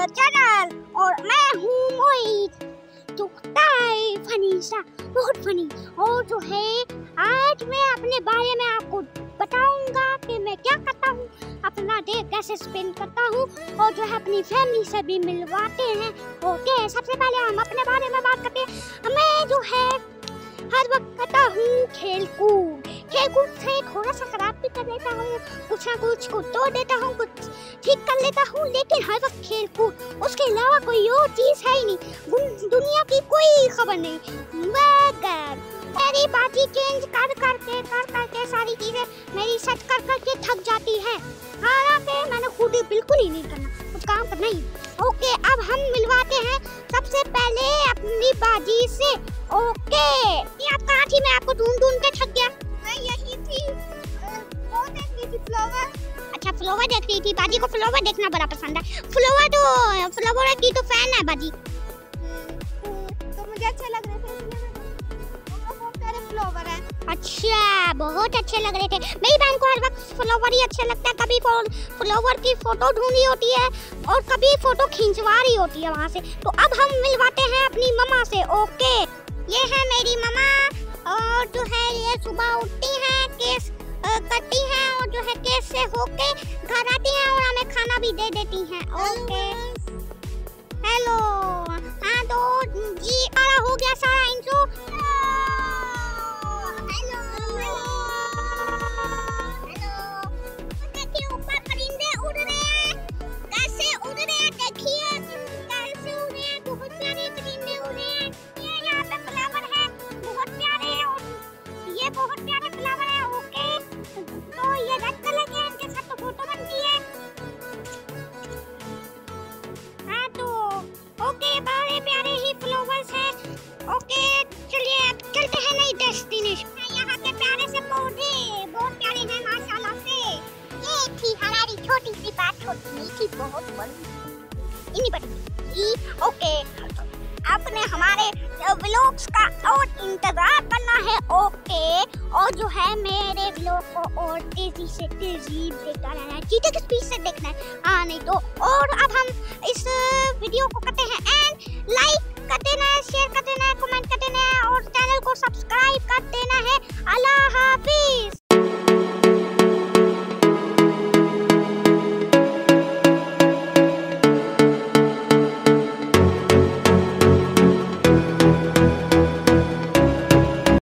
Channel और मैं हूँ मोहित तो फनी बहुत फनी। और जो है आज मैं अपने बारे में आपको बताऊंगा कि मैं क्या करता हूँ, अपना डे कैसे स्पेंड करता हूँ और जो है अपनी फैमिली से भी मिलवाते हैं। ओके, सबसे पहले हम अपने बारे में बात करते हैं। मैं जो है हर वक्त करता हूँ खेलकूद से थोड़ा सा खराब भी कर लेता हूँ, कुछ ना कुछ को तोड़ देता हूँ, कुछ ठीक कर लेता हूँ, लेकिन हर वक्त खेलकूद, उसके अलावा कोई और चीज़ है ही नहीं। दुनिया की कोई खबर नहीं। मगर मेरी बाजी चेंज कर करके सारी चीजें मेरी सेट करके थक जाती है। हालांकि मैंने खुद बिल्कुल ही नहीं करना, कुछ काम करना ही। ओके, अब हम मिलवाते हैं सबसे पहले अपनी बाजी से। ओके, ये आप कहाँ थी? मैं आपको ढूंढ के थक गया। मैं यही थी, वो देख रही थी फ्लावर। अच्छा, फ्लावर देख रही थी। बाजी को फ्लावर देखना बड़ा पसंद है। फ्लावर की तो फैन है बाजी। तो मुझे अच्छा लग रहा था, बहुत सारे फ्लावर हैं। अच्छा, बहुत अच्छे लग रहे थे। मेरी बहन को हर वक्त फ्लावर ही अच्छा लगता है। कभी फ्लावर की फोटो ढूंढी होती है और कभी फोटो खिंचवा रही होती है वहाँ से। तो अब हम मिलवाते हैं अपनी मम्मा से। ओके, ये है मेरी मम्मा और जो है ये सुबह उठती हैं, केस करती हैं और जो है केस से होके घर आती हैं और हमें खाना भी दे देती हैं। Okay, hello. हाँ तो जी हो गया सारा इंट्रो। देखिए ऊपर परिंदे उड़ रहे हैं, कैसे उड़ रहे हैं, देखिए कैसे उड़ रहे हैं, बहुत प्यारे परिंदे उड़ रहे हैं। ये यहाँ पे फ्लावर है, बहुत प्यारे, और ये बहुत प्यारे फ्लावर है। ओके, तो ये रेड कलर के, इनके साथ तो फोटो बनती है। हाँ तो ओके, बड़े प्यारे ही फ्लावर्स हैं। ओके, चलिए अब चलते हैं नई डेस्टिनेशन। यहाँ के प्यारे से पौधे बहुत प्यारे हैं माशाल्लाह से। ये थी हमारी छोटी सी बात, छोटी नहीं थी, बहुत बड़ी इन्हीं बड़ी। ओके, आपने हमारे व्लॉग्स का और इंतजार करना है। ओके, और जो है मेरे व्लॉग को और तेजी से देखता रहना है, चीते की स्पीड से देखना है। हाँ नहीं तो। और अब हम इस वीडियो को करते हैं एंड लाइक कर देना